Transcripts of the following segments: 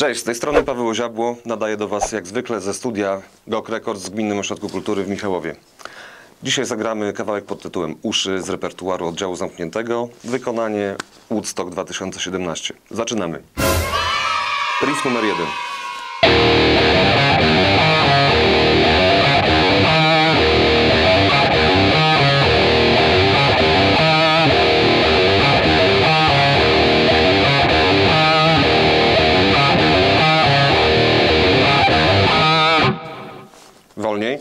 Cześć, z tej strony Paweł Oziabło, nadaję do Was jak zwykle ze studia GOK Records z Gminnym Ośrodku Kultury w Michałowie. Dzisiaj zagramy kawałek pod tytułem Uszy z repertuaru Oddziału Zamkniętego, wykonanie Woodstock 2017. Zaczynamy. Riff numer 1. Wolniej.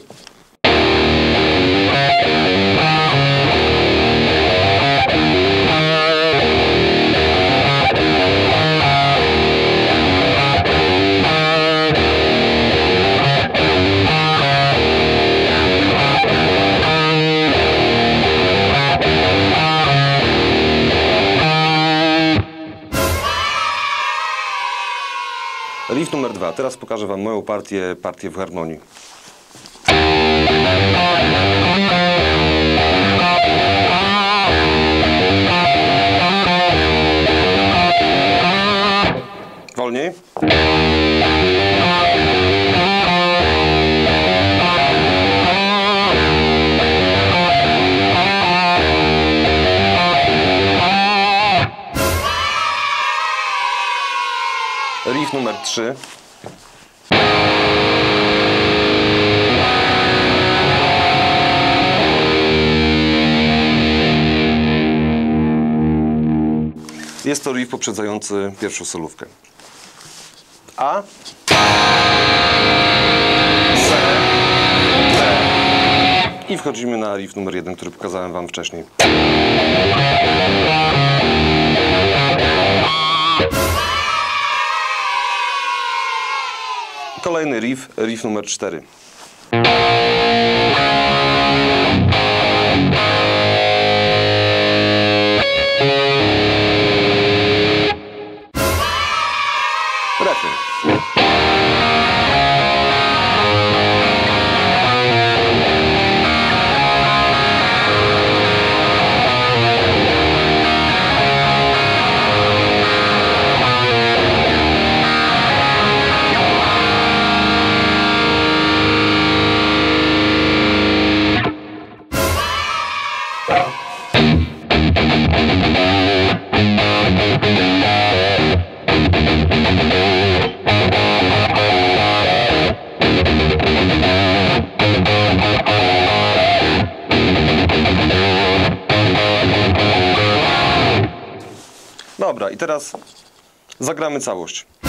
Riff numer 2. Teraz pokażę Wam moją partię w harmonii. Wolniej. Riff numer 3. Jest to riff poprzedzający pierwszą solówkę. A, C, D i wchodzimy na riff numer 1, który pokazałem Wam wcześniej. Kolejny riff numer 4. Refren. Dobra, i teraz zagramy całość.